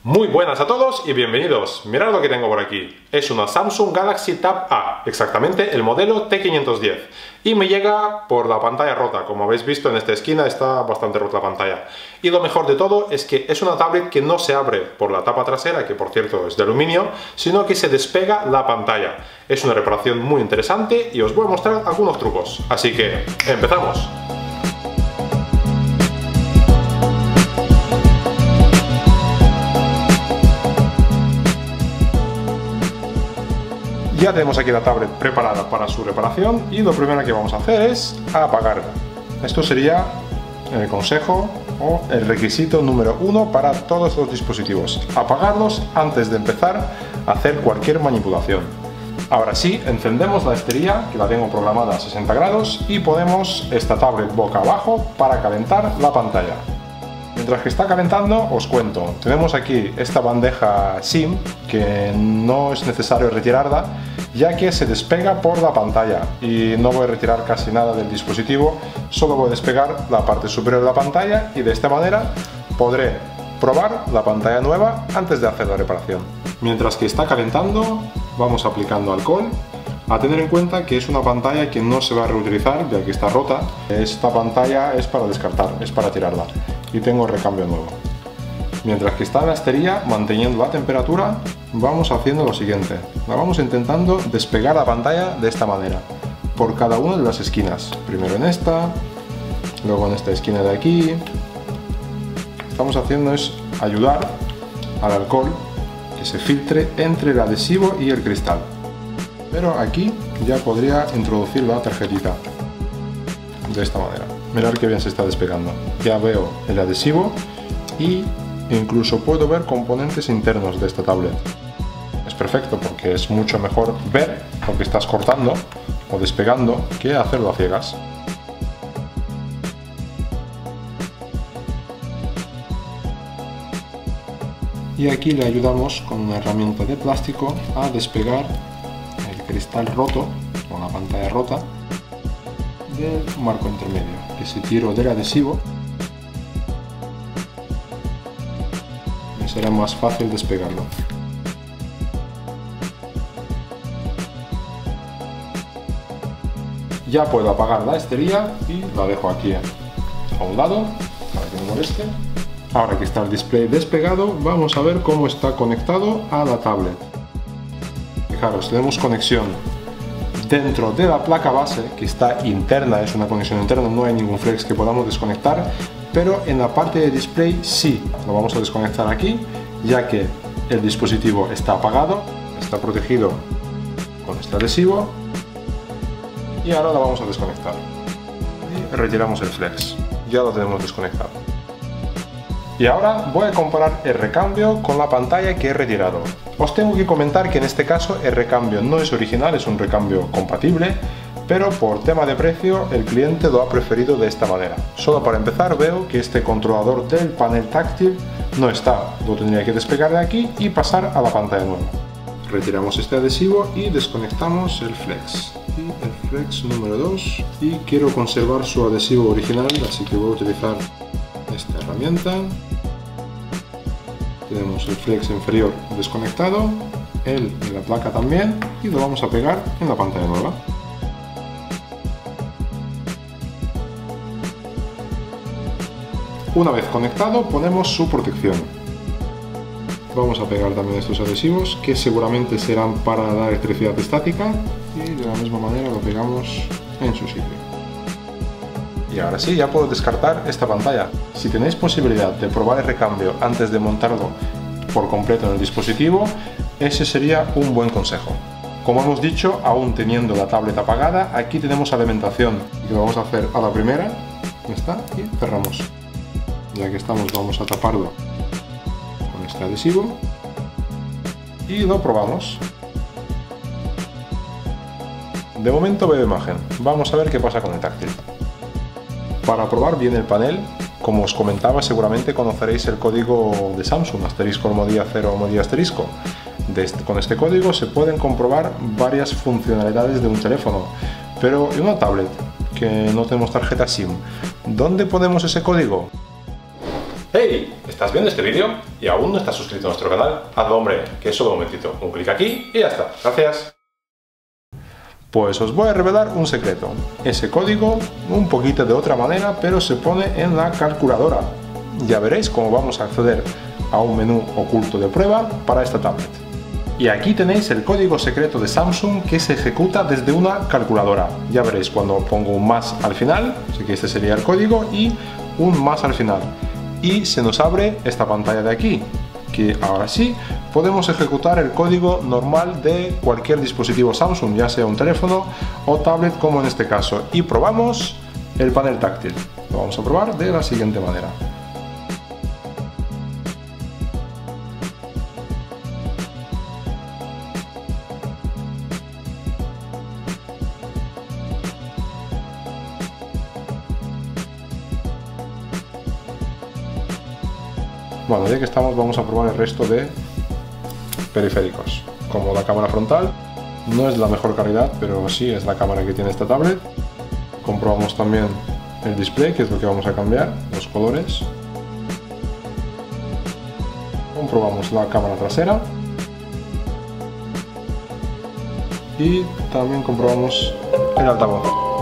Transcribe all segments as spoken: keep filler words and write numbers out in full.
Muy buenas a todos y bienvenidos. Mirad lo que tengo por aquí. Es una Samsung Galaxy Tab A, exactamente el modelo T quinientos diez. Y me llega por la pantalla rota. Como habéis visto en esta esquina está bastante rota la pantalla. Y lo mejor de todo es que es una tablet que no se abre por la tapa trasera, que por cierto es de aluminio, sino que se despega la pantalla. Es una reparación muy interesante y os voy a mostrar algunos trucos. Así que, ¡empezamos! Ya tenemos aquí la tablet preparada para su reparación y lo primero que vamos a hacer es apagarla. Esto sería el consejo o el requisito número uno para todos los dispositivos. Apagarlos antes de empezar a hacer cualquier manipulación. Ahora sí, encendemos la esterilla, que la tengo programada a sesenta grados, y ponemos esta tablet boca abajo para calentar la pantalla. Mientras que está calentando, os cuento, tenemos aquí esta bandeja SIM que no es necesario retirarla, ya que se despega por la pantalla y no voy a retirar casi nada del dispositivo, solo voy a despegar la parte superior de la pantalla y de esta manera podré probar la pantalla nueva antes de hacer la reparación. Mientras que está calentando, vamos aplicando alcohol. A tener en cuenta que es una pantalla que no se va a reutilizar, ya que está rota. Esta pantalla es para descartar, es para tirarla. Y tengo el recambio nuevo. Mientras que está en la esterilla, manteniendo la temperatura, vamos haciendo lo siguiente. La vamos intentando despegar la pantalla de esta manera, por cada una de las esquinas. Primero en esta, luego en esta esquina de aquí. Lo que estamos haciendo es ayudar al alcohol que se filtre entre el adhesivo y el cristal. Pero aquí ya podría introducir la tarjetita de esta manera. Mirad que bien se está despegando. Ya veo el adhesivo y incluso puedo ver componentes internos de esta tablet. Es perfecto porque es mucho mejor ver lo que estás cortando o despegando que hacerlo a ciegas. Y aquí le ayudamos con una herramienta de plástico a despegar el cristal roto o la pantalla rota del marco intermedio, que si tiro del adhesivo me será más fácil despegarlo. Ya puedo apagar la esterilla y la dejo aquí a un lado para que no moleste. Ahora que está el display despegado, vamos a ver cómo está conectado a la tablet. Fijaros, tenemos conexión dentro de la placa base, que está interna, es una conexión interna, no hay ningún flex que podamos desconectar, pero en la parte de display sí, lo vamos a desconectar aquí, ya que el dispositivo está apagado, está protegido con este adhesivo, y ahora lo vamos a desconectar. Y retiramos el flex, ya lo tenemos desconectado. Y ahora voy a comparar el recambio con la pantalla que he retirado. Os tengo que comentar que en este caso el recambio no es original, es un recambio compatible, pero por tema de precio el cliente lo ha preferido de esta manera. Solo para empezar veo que este controlador del panel táctil no está, lo tendría que despegar de aquí y pasar a la pantalla nueva. Retiramos este adhesivo y desconectamos el flex. Y el flex número dos, y quiero conservar su adhesivo original, así que voy a utilizar esta herramienta. Tenemos el flex inferior desconectado, el de la placa también, y lo vamos a pegar en la pantalla nueva. Una vez conectado, ponemos su protección. Vamos a pegar también estos adhesivos, que seguramente serán para la electricidad estática, y de la misma manera lo pegamos en su sitio. Y ahora sí, ya puedo descartar esta pantalla. Si tenéis posibilidad de probar el recambio antes de montarlo por completo en el dispositivo, ese sería un buen consejo. Como hemos dicho, aún teniendo la tablet apagada, aquí tenemos alimentación. Y lo vamos a hacer a la primera, ya está, y cerramos. Ya que estamos, vamos a taparlo con este adhesivo y lo probamos. De momento veo imagen, vamos a ver qué pasa con el táctil. Para probar bien el panel, como os comentaba, seguramente conoceréis el código de Samsung, asterisco almohadilla cero almohadilla asterisco. De este, con este código se pueden comprobar varias funcionalidades de un teléfono, pero en una tablet que no tenemos tarjeta SIM, ¿dónde ponemos ese código? ¡Hey! ¿Estás viendo este vídeo y aún no estás suscrito a nuestro canal? Hazlo, hombre, que es solo un momentito. Un clic aquí y ya está. Gracias. Pues os voy a revelar un secreto. Ese código, un poquito de otra manera, pero se pone en la calculadora. Ya veréis cómo vamos a acceder a un menú oculto de prueba para esta tablet. Y aquí tenéis el código secreto de Samsung que se ejecuta desde una calculadora. Ya veréis cuando pongo un más al final, así que este sería el código, y un más al final. Y se nos abre esta pantalla de aquí, que ahora sí podemos ejecutar el código normal de cualquier dispositivo Samsung, ya sea un teléfono o tablet como en este caso. Y probamos el panel táctil. Lo vamos a probar de la siguiente manera. Bueno, ya que estamos, vamos a probar el resto de periféricos, como la cámara frontal. No es la mejor calidad, pero sí es la cámara que tiene esta tablet. Comprobamos también el display, que es lo que vamos a cambiar, los colores. Comprobamos la cámara trasera. Y también comprobamos el altavoz.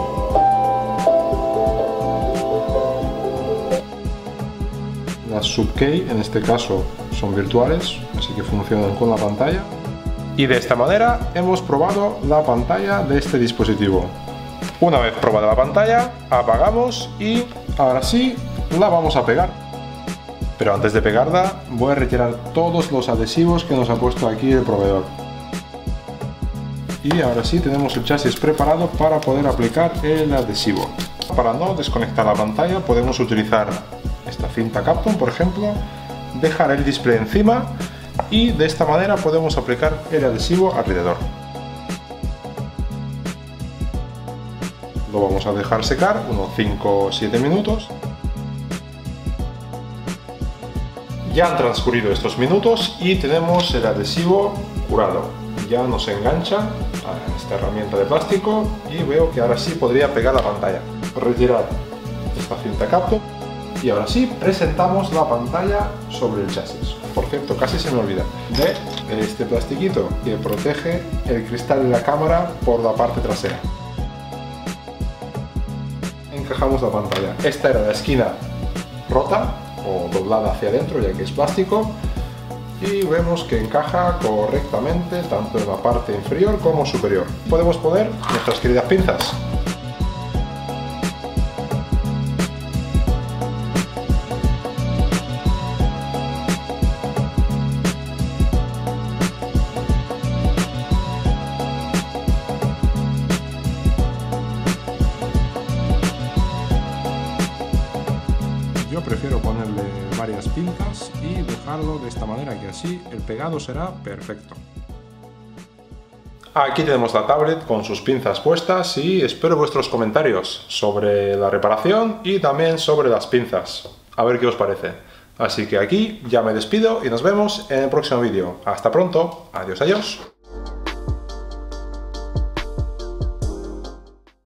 Las sub-key en este caso son virtuales, así que funcionan con la pantalla. Y de esta manera hemos probado la pantalla de este dispositivo. Una vez probada la pantalla, apagamos y ahora sí la vamos a pegar. Pero antes de pegarla voy a retirar todos los adhesivos que nos ha puesto aquí el proveedor. Y ahora sí tenemos el chasis preparado para poder aplicar el adhesivo. Para no desconectar la pantalla podemos utilizar esta cinta Kapton, por ejemplo, dejar el display encima y de esta manera podemos aplicar el adhesivo alrededor. Lo vamos a dejar secar unos cinco o siete minutos. Ya han transcurrido estos minutos y tenemos el adhesivo curado. Ya nos engancha a esta herramienta de plástico y veo que ahora sí podría pegar la pantalla. Retirar esta cinta Kapton. Y ahora sí, presentamos la pantalla sobre el chasis. Por cierto, casi se me olvida de este plastiquito que protege el cristal de la cámara por la parte trasera. Encajamos la pantalla. Esta era la esquina rota o doblada hacia adentro, ya que es plástico. Y vemos que encaja correctamente tanto en la parte inferior como superior. Podemos poner nuestras queridas pinzas. Yo prefiero ponerle varias pinzas y dejarlo de esta manera, que así el pegado será perfecto. Aquí tenemos la tablet con sus pinzas puestas y espero vuestros comentarios sobre la reparación y también sobre las pinzas. A ver qué os parece. Así que aquí ya me despido y nos vemos en el próximo vídeo. Hasta pronto. Adiós, adiós.